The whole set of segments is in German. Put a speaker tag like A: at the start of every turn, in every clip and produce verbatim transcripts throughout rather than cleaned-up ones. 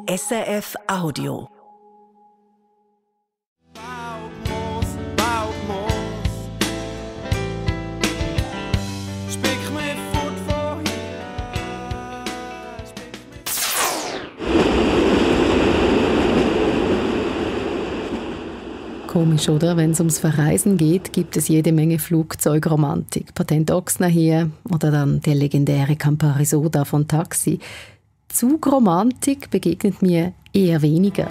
A: S R F Audio.
B: Komisch, oder? Wenn es ums Verreisen geht, gibt es jede Menge Flugzeugromantik. Patent Ochsner hier oder dann der legendäre Campari Soda von Taxi. Zugromantik begegnet mir eher weniger.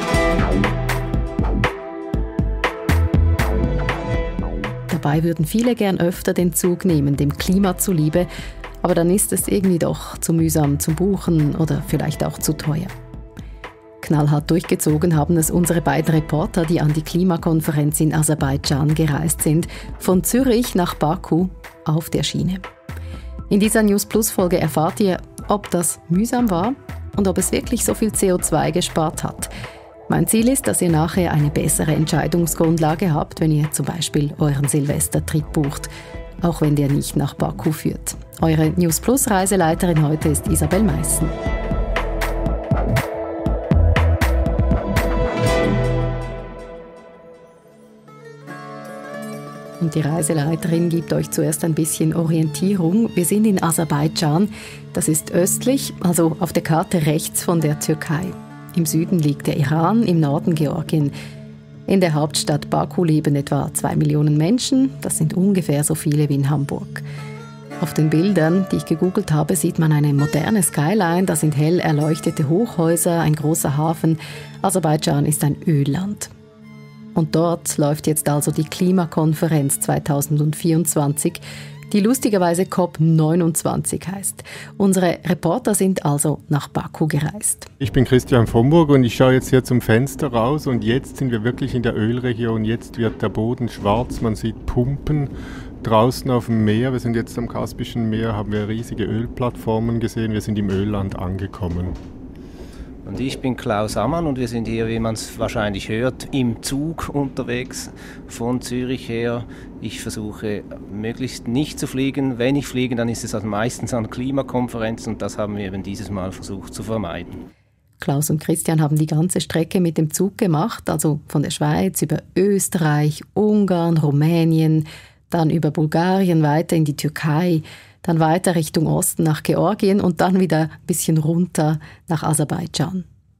B: Dabei würden viele gern öfter den Zug nehmen, dem Klima zuliebe. Aber dann ist es irgendwie doch zu mühsam zum Buchen oder vielleicht auch zu teuer. Knallhart durchgezogen haben es unsere beiden Reporter, die an die Klimakonferenz in Aserbaidschan gereist sind, von Zürich nach Baku auf der Schiene. In dieser News Plus Folge erfahrt ihr, ob das mühsam war und ob es wirklich so viel C O zwei gespart hat. Mein Ziel ist, dass ihr nachher eine bessere Entscheidungsgrundlage habt, wenn ihr zum Beispiel euren Silvestertrip bucht, auch wenn der nicht nach Baku führt. Eure News Plus Reiseleiterin heute ist Isabel Meissen. Und die Reiseleiterin gibt euch zuerst ein bisschen Orientierung. Wir sind in Aserbaidschan. Das ist östlich, also auf der Karte rechts von der Türkei. Im Süden liegt der Iran, im Norden Georgien. In der Hauptstadt Baku leben etwa zwei Millionen Menschen. Das sind ungefähr so viele wie in Hamburg. Auf den Bildern, die ich gegoogelt habe, sieht man eine moderne Skyline. Da sind hell erleuchtete Hochhäuser, ein großer Hafen. Aserbaidschan ist ein Ölland. Und dort läuft jetzt also die Klimakonferenz zweitausendvierundzwanzig, die lustigerweise C O P neunundzwanzig heißt. Unsere Reporter sind also nach Baku gereist.
C: Ich bin Christian Vomburg und ich schaue jetzt hier zum Fenster raus und jetzt sind wir wirklich in der Ölregion. Jetzt wird der Boden schwarz, man sieht Pumpen draußen auf dem Meer. Wir sind jetzt am Kaspischen Meer, haben wir riesige Ölplattformen gesehen. Wir sind im Ölland angekommen.
D: Und ich bin Klaus Ammann und wir sind hier, wie man es wahrscheinlich hört, im Zug unterwegs von Zürich her. Ich versuche möglichst nicht zu fliegen. Wenn ich fliege, dann ist es also meistens an Klimakonferenzen und das haben wir eben dieses Mal versucht zu vermeiden.
B: Klaus und Christian haben die ganze Strecke mit dem Zug gemacht, also von der Schweiz über Österreich, Ungarn, Rumänien, dann über Bulgarien weiter in die Türkei, dann weiter Richtung Osten nach Georgien und dann wieder ein bisschen runter nach Aserbaidschan.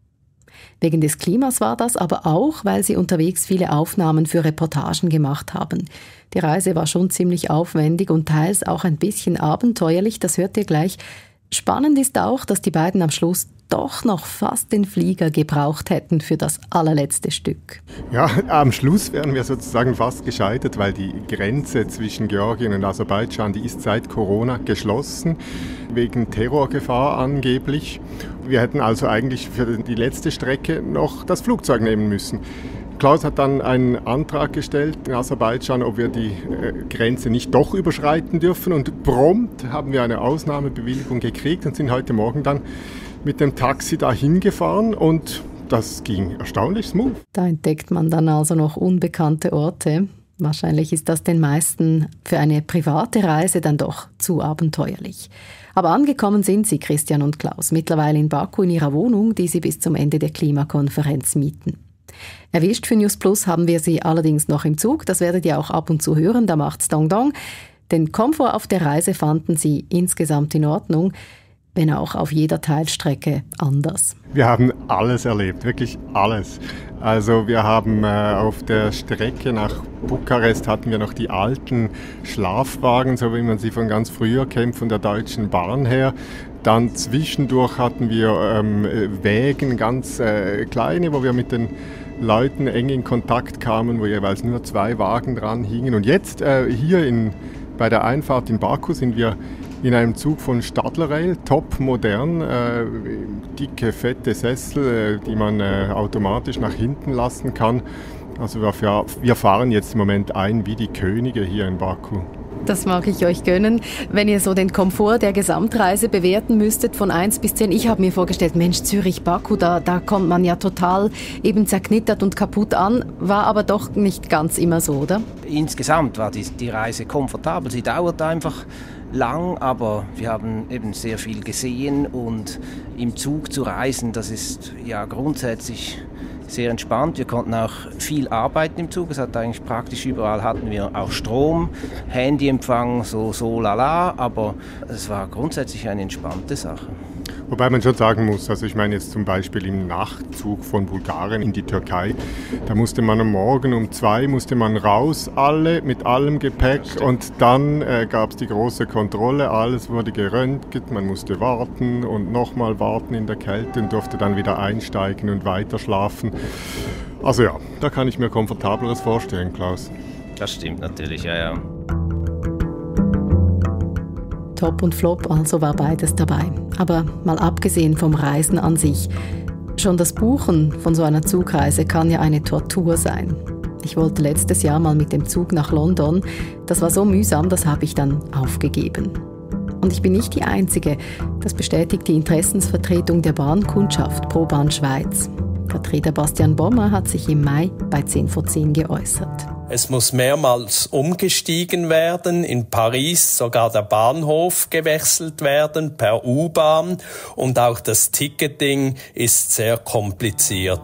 B: Wegen des Klimas war das, aber auch, weil sie unterwegs viele Aufnahmen für Reportagen gemacht haben. Die Reise war schon ziemlich aufwendig und teils auch ein bisschen abenteuerlich, das hört ihr gleich. Spannend ist auch, dass die beiden am Schluss doch noch fast den Flieger gebraucht hätten für das allerletzte Stück.
C: Ja, am Schluss wären wir sozusagen fast gescheitert, weil die Grenze zwischen Georgien und Aserbaidschan, die ist seit Corona geschlossen, wegen Terrorgefahr angeblich. Wir hätten also eigentlich für die letzte Strecke noch das Flugzeug nehmen müssen. Klaus hat dann einen Antrag gestellt in Aserbaidschan, ob wir die Grenze nicht doch überschreiten dürfen. Und prompt haben wir eine Ausnahmebewilligung gekriegt und sind heute Morgen dann mit dem Taxi dahin gefahren und das ging erstaunlich smooth.
B: Da entdeckt man dann also noch unbekannte Orte. Wahrscheinlich ist das den meisten für eine private Reise dann doch zu abenteuerlich. Aber angekommen sind sie, Christian und Klaus, mittlerweile in Baku in ihrer Wohnung, die sie bis zum Ende der Klimakonferenz mieten. Erwischt für News Plus haben wir sie allerdings noch im Zug, das werdet ihr auch ab und zu hören, da macht's Dong Dong. Den Komfort auf der Reise fanden sie insgesamt in Ordnung, wenn auch auf jeder Teilstrecke anders.
C: Wir haben alles erlebt, wirklich alles. Also wir haben äh, auf der Strecke nach Bukarest hatten wir noch die alten Schlafwagen, so wie man sie von ganz früher kennt, von der Deutschen Bahn her. Dann zwischendurch hatten wir ähm, Wägen, ganz äh, kleine, wo wir mit den Leuten eng in Kontakt kamen, wo jeweils nur zwei Wagen dran hingen. Und jetzt äh, hier in, bei der Einfahrt in Baku sind wir in einem Zug von Stadler Rail, top modern, äh, dicke, fette Sessel, äh, die man äh, automatisch nach hinten lassen kann. Also wir, wir fahren jetzt im Moment ein wie die Könige hier in Baku.
B: Das mag ich euch gönnen. Wenn ihr so den Komfort der Gesamtreise bewerten müsstet von eins bis zehn, ich habe mir vorgestellt, Mensch, Zürich, Baku, da, da kommt man ja total eben zerknittert und kaputt an, war aber doch nicht ganz immer so, oder?
D: Insgesamt war die, die Reise komfortabel. Sie dauert einfach lang, aber wir haben eben sehr viel gesehen und im Zug zu reisen, das ist ja grundsätzlich sehr entspannt. Wir konnten auch viel arbeiten im Zug. Es hat eigentlich praktisch überall hatten wir auch Strom, Handyempfang, so so lala, aber es war grundsätzlich eine entspannte Sache.
C: Wobei man schon sagen muss, also ich meine jetzt zum Beispiel im Nachtzug von Bulgarien in die Türkei, da musste man am Morgen um zwei musste man raus, alle mit allem Gepäck und dann äh, gab es die große Kontrolle, alles wurde geröntgt, man musste warten und nochmal warten in der Kälte und durfte dann wieder einsteigen und weiter schlafen. Also ja, da kann ich mir Komfortableres vorstellen, Klaus.
D: Das stimmt natürlich, ja, ja.
B: Top und Flop, also war beides dabei. Aber mal abgesehen vom Reisen an sich, schon das Buchen von so einer Zugreise kann ja eine Tortur sein. Ich wollte letztes Jahr mal mit dem Zug nach London. Das war so mühsam, das habe ich dann aufgegeben. Und ich bin nicht die Einzige. Das bestätigt die Interessensvertretung der Bahnkundschaft ProBahn Schweiz. Vertreter Bastian Bommer hat sich im Mai bei zehn vor zehn geäußert.
A: Es muss mehrmals umgestiegen werden, in Paris sogar der Bahnhof gewechselt werden per U-Bahn und auch das Ticketing ist sehr kompliziert.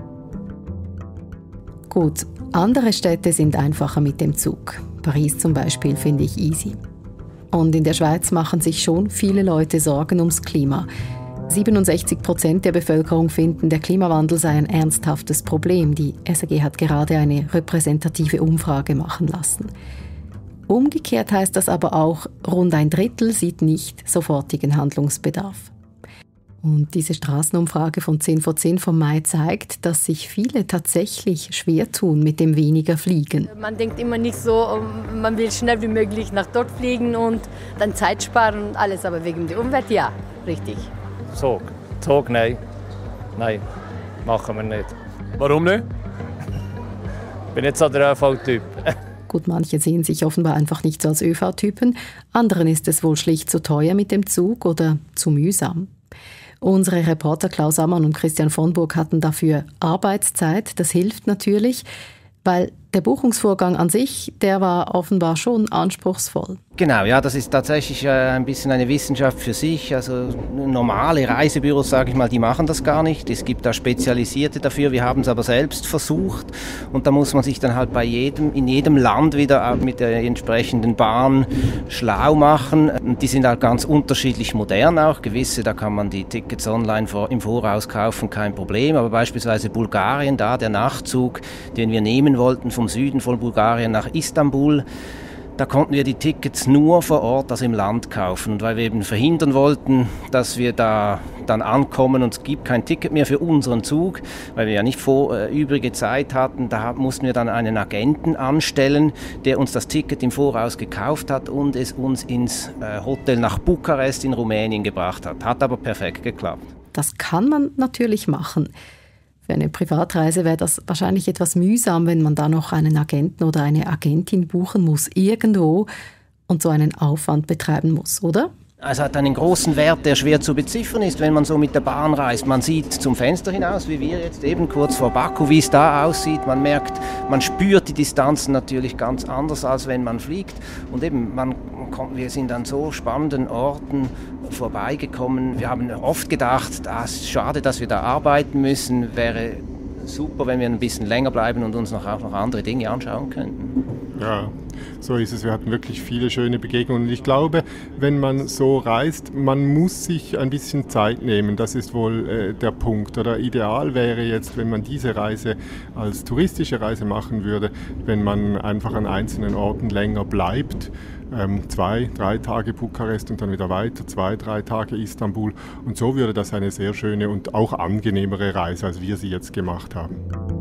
B: Gut, andere Städte sind einfacher mit dem Zug. Paris zum Beispiel finde ich easy. Und in der Schweiz machen sich schon viele Leute Sorgen ums Klima. siebenundsechzig Prozent der Bevölkerung finden, der Klimawandel sei ein ernsthaftes Problem. Die S A G hat gerade eine repräsentative Umfrage machen lassen. Umgekehrt heißt das aber auch, rund ein Drittel sieht nicht sofortigen Handlungsbedarf. Und diese Straßenumfrage von zehn vor zehn vom Mai zeigt, dass sich viele tatsächlich schwer tun mit dem weniger Fliegen.
E: Man denkt immer nicht so, man will schnell wie möglich nach dort fliegen und dann Zeit sparen und alles, aber wegen der Umwelt, ja, richtig.
F: Zug. Zug, nein. Nein, machen wir nicht. Warum nicht? Ich bin nicht so der Ö V-Typ.
B: Gut, manche sehen sich offenbar einfach nicht so als Ö V-Typen. Anderen ist es wohl schlicht zu teuer mit dem Zug oder zu mühsam. Unsere Reporter Klaus Ammann und Christian von Burg hatten dafür Arbeitszeit. Das hilft natürlich, weil der Buchungsvorgang an sich, der war offenbar schon anspruchsvoll.
D: Genau, ja, das ist tatsächlich äh, ein bisschen eine Wissenschaft für sich. Also normale Reisebüros, sage ich mal, die machen das gar nicht. Es gibt da Spezialisierte dafür. Wir haben es aber selbst versucht und da muss man sich dann halt bei jedem, in jedem Land wieder mit der entsprechenden Bahn schlau machen. Und die sind halt ganz unterschiedlich modern auch. Gewisse, da kann man die Tickets online vor, im Voraus kaufen, kein Problem. Aber beispielsweise Bulgarien, da der Nachtzug, den wir nehmen wollten vom Süden von Bulgarien nach Istanbul, da konnten wir die Tickets nur vor Ort, also im Land, kaufen. Und weil wir eben verhindern wollten, dass wir da dann ankommen und es gibt kein Ticket mehr für unseren Zug, weil wir ja nicht vor, äh, übrige Zeit hatten, da mussten wir dann einen Agenten anstellen, der uns das Ticket im Voraus gekauft hat und es uns ins äh, Hotel nach Bukarest in Rumänien gebracht hat. Hat aber perfekt geklappt.
B: Das kann man natürlich machen. Für eine Privatreise wäre das wahrscheinlich etwas mühsam, wenn man da noch einen Agenten oder eine Agentin buchen muss irgendwo und so einen Aufwand betreiben muss, oder?
D: Es hat einen großen Wert, der schwer zu beziffern ist, wenn man so mit der Bahn reist. Man sieht zum Fenster hinaus, wie wir jetzt eben kurz vor Baku, wie es da aussieht. Man merkt, man spürt die Distanzen natürlich ganz anders, als wenn man fliegt. Und eben, man kommt, wir sind an so spannenden Orten vorbeigekommen. Wir haben oft gedacht, das ist schade, dass wir da arbeiten müssen. Wäre super, wenn wir ein bisschen länger bleiben und uns noch, auch noch andere Dinge anschauen könnten.
C: Ja, so ist es. Wir hatten wirklich viele schöne Begegnungen. Und ich glaube, wenn man so reist, man muss sich ein bisschen Zeit nehmen. Das ist wohl äh, der Punkt. Oder ideal wäre jetzt, wenn man diese Reise als touristische Reise machen würde, wenn man einfach an einzelnen Orten länger bleibt. Ähm, zwei, drei Tage Bukarest und dann wieder weiter, zwei, drei Tage Istanbul. Und so würde das eine sehr schöne und auch angenehmere Reise, als wir sie jetzt gemacht haben.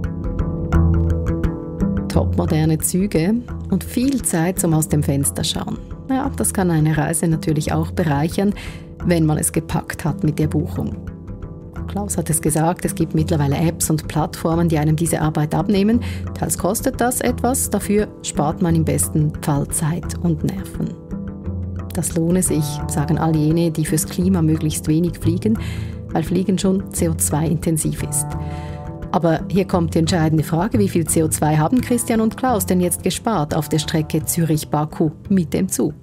B: Topmoderne Züge und viel Zeit zum aus dem Fenster schauen. Ja, das kann eine Reise natürlich auch bereichern, wenn man es gepackt hat mit der Buchung. Klaus hat es gesagt, es gibt mittlerweile Apps und Plattformen, die einem diese Arbeit abnehmen. Teils kostet das etwas, dafür spart man im besten Fall Zeit und Nerven. Das lohne sich, sagen all jene, die fürs Klima möglichst wenig fliegen, weil Fliegen schon C O zwei intensiv ist. Aber hier kommt die entscheidende Frage, wie viel C O zwei haben Christian und Klaus denn jetzt gespart auf der Strecke Zürich-Baku mit dem Zug?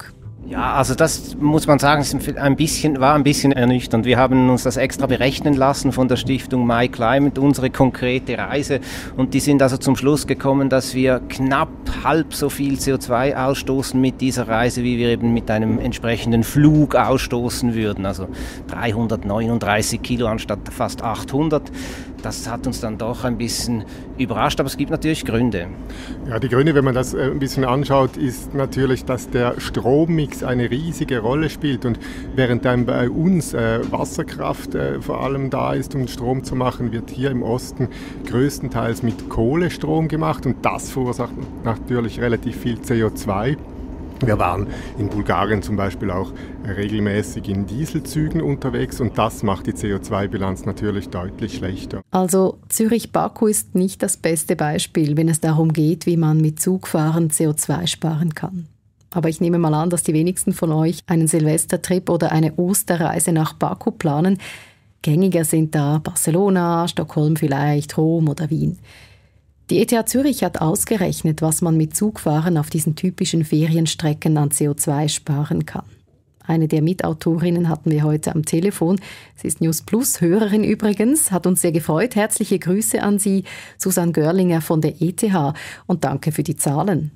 D: Ja, also das muss man sagen, ein bisschen, war ein bisschen ernüchternd. Wir haben uns das extra berechnen lassen von der Stiftung MyClimate, unsere konkrete Reise. Und die sind also zum Schluss gekommen, dass wir knapp halb so viel C O zwei ausstoßen mit dieser Reise, wie wir eben mit einem entsprechenden Flug ausstoßen würden. Also dreihundertneununddreißig Kilo anstatt fast achthundert. Das hat uns dann doch ein bisschen überrascht, aber es gibt natürlich Gründe.
C: Ja, die Gründe, wenn man das ein bisschen anschaut, ist natürlich, dass der Strommix eine riesige Rolle spielt. Und während dann bei uns äh, Wasserkraft äh, vor allem da ist, um Strom zu machen, wird hier im Osten größtenteils mit Kohlestrom gemacht. Und das verursacht natürlich relativ viel C O zwei. Wir waren in Bulgarien zum Beispiel auch regelmäßig in Dieselzügen unterwegs und das macht die C O zwei Bilanz natürlich deutlich schlechter.
B: Also Zürich-Baku ist nicht das beste Beispiel, wenn es darum geht, wie man mit Zugfahren C O zwei sparen kann. Aber ich nehme mal an, dass die wenigsten von euch einen Silvestertrip oder eine Osterreise nach Baku planen. Gängiger sind da Barcelona, Stockholm vielleicht, Rom oder Wien. Die E T H Zürich hat ausgerechnet, was man mit Zugfahren auf diesen typischen Ferienstrecken an C O zwei sparen kann. Eine der Mitautorinnen hatten wir heute am Telefon. Sie ist News Plus Hörerin übrigens, hat uns sehr gefreut. Herzliche Grüße an Sie, Susanne Görlinger von der E T H und danke für die Zahlen.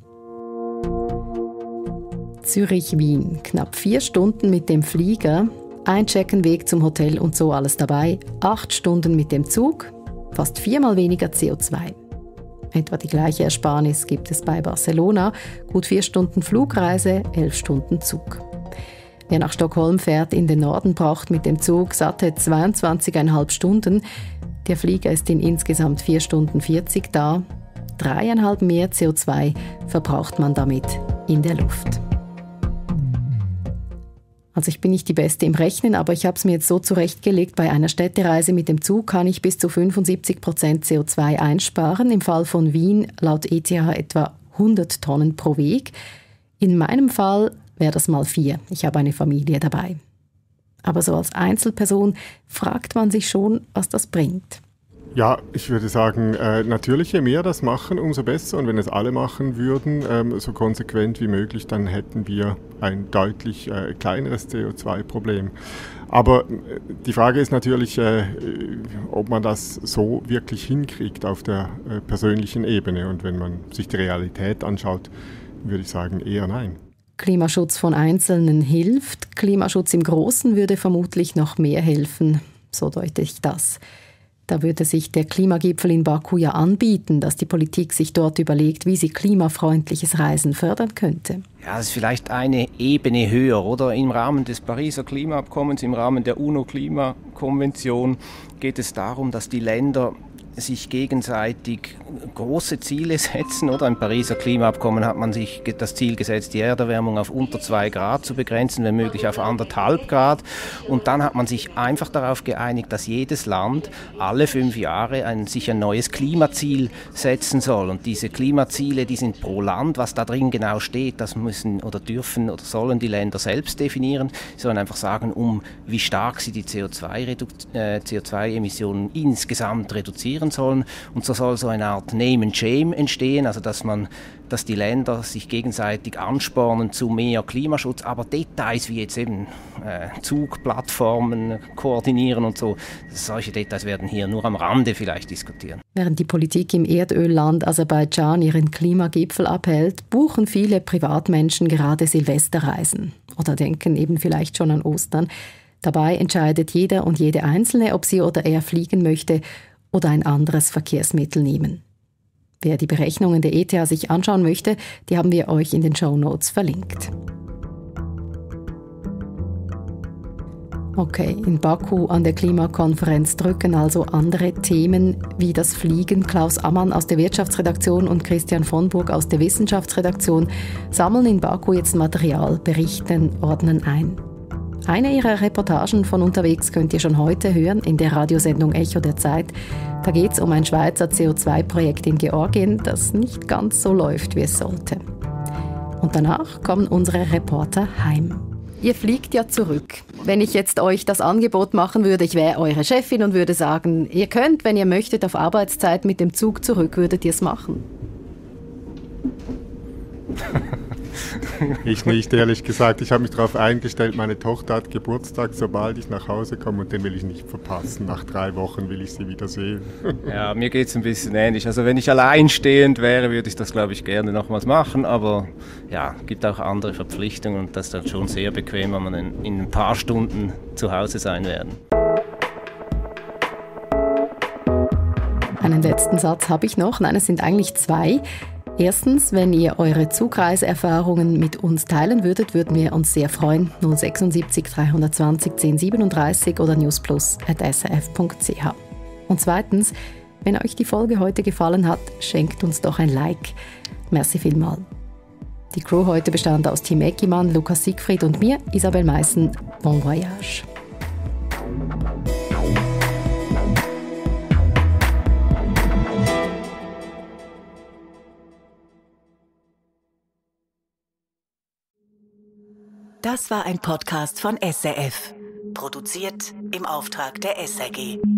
B: Zürich-Wien, knapp vier Stunden mit dem Flieger, Einchecken, Weg zum Hotel und so alles dabei, acht Stunden mit dem Zug, fast viermal weniger C O zwei. Etwa die gleiche Ersparnis gibt es bei Barcelona, gut vier Stunden Flugreise, elf Stunden Zug. Wer nach Stockholm fährt in den Norden, braucht mit dem Zug satte zweiundzwanzig Komma fünf Stunden. Der Flieger ist in insgesamt vier Stunden vierzig da. Dreieinhalb mehr C O zwei verbraucht man damit in der Luft. Also ich bin nicht die Beste im Rechnen, aber ich habe es mir jetzt so zurechtgelegt, bei einer Städtereise mit dem Zug kann ich bis zu fünfundsiebzig Prozent C O zwei einsparen. Im Fall von Wien laut E T H etwa hundert Tonnen pro Weg. In meinem Fall wäre das mal vier. Ich habe eine Familie dabei. Aber so als Einzelperson fragt man sich schon, was das bringt.
C: Ja, ich würde sagen, äh, natürlich, je mehr das machen, umso besser. Und wenn es alle machen würden, ähm, so konsequent wie möglich, dann hätten wir ein deutlich äh, kleineres C O zwei Problem. Aber äh, die Frage ist natürlich, äh, ob man das so wirklich hinkriegt auf der äh, persönlichen Ebene. Und wenn man sich die Realität anschaut, würde ich sagen, eher nein.
B: Klimaschutz von Einzelnen hilft. Klimaschutz im Großen würde vermutlich noch mehr helfen. So deute ich das. Da würde sich der Klimagipfel in Baku ja anbieten, dass die Politik sich dort überlegt, wie sie klimafreundliches Reisen fördern könnte.
D: Ja, das ist vielleicht eine Ebene höher, oder? Im Rahmen des Pariser Klimaabkommens, im Rahmen der UNO-Klimakonvention geht es darum, dass die Länder sich gegenseitig große Ziele setzen, oder? Im Pariser Klimaabkommen hat man sich das Ziel gesetzt, die Erderwärmung auf unter zwei Grad zu begrenzen, wenn möglich auf anderthalb Grad. Und dann hat man sich einfach darauf geeinigt, dass jedes Land alle fünf Jahre ein, sich ein neues Klimaziel setzen soll. Und diese Klimaziele, die sind pro Land, was da drin genau steht, das müssen oder dürfen oder sollen die Länder selbst definieren. Sie sollen einfach sagen, um wie stark sie die C O zwei Emissionen insgesamt reduzieren sollen. Und so soll so eine Art Name and Shame entstehen, also dass man, dass die Länder sich gegenseitig anspornen zu mehr Klimaschutz, aber Details wie jetzt eben äh, Zugplattformen koordinieren und so, solche Details werden hier nur am Rande vielleicht diskutieren.
B: Während die Politik im Erdölland Aserbaidschan ihren Klimagipfel abhält, buchen viele Privatmenschen gerade Silvesterreisen oder denken eben vielleicht schon an Ostern. Dabei entscheidet jeder und jede Einzelne, ob sie oder er fliegen möchte oder ein anderes Verkehrsmittel nehmen. Wer die Berechnungen der E T H sich anschauen möchte, die haben wir euch in den Shownotes verlinkt. Okay, in Baku an der Klimakonferenz drücken also andere Themen wie das Fliegen. Klaus Ammann aus der Wirtschaftsredaktion und Christian von Burg aus der Wissenschaftsredaktion sammeln in Baku jetzt Material, berichten, ordnen ein. Eine ihrer Reportagen von unterwegs könnt ihr schon heute hören in der Radiosendung Echo der Zeit. Da geht es um ein Schweizer C O zwei Projekt in Georgien, das nicht ganz so läuft, wie es sollte. Und danach kommen unsere Reporter heim. Ihr fliegt ja zurück. Wenn ich jetzt euch das Angebot machen würde, ich wäre eure Chefin und würde sagen, ihr könnt, wenn ihr möchtet, auf Arbeitszeit mit dem Zug zurück, würdet ihr es machen?
C: Ich nicht, ehrlich gesagt. Ich habe mich darauf eingestellt, meine Tochter hat Geburtstag, sobald ich nach Hause komme, und den will ich nicht verpassen. Nach drei Wochen will ich sie wieder sehen.
D: Ja, mir geht es ein bisschen ähnlich. Also wenn ich alleinstehend wäre, würde ich das, glaube ich, gerne nochmals machen. Aber ja, es gibt auch andere Verpflichtungen und das ist dann schon sehr bequem, wenn man in, in ein paar Stunden zu Hause sein werden.
B: Einen letzten Satz habe ich noch. Nein, es sind eigentlich zwei. Erstens, wenn ihr eure Zugreiserfahrungen mit uns teilen würdet, würden wir uns sehr freuen. null sechsundsiebzig dreihundertzwanzig zehn siebenunddreißig oder newsplus at s r f punkt c h. Und zweitens, wenn euch die Folge heute gefallen hat, schenkt uns doch ein Like. Merci vielmals. Die Crew heute bestand aus Tim Eckimann, Lukas Siegfried und mir, Isabel Meissen. Bon voyage.
G: Das war ein Podcast von S R F, produziert im Auftrag der S R G.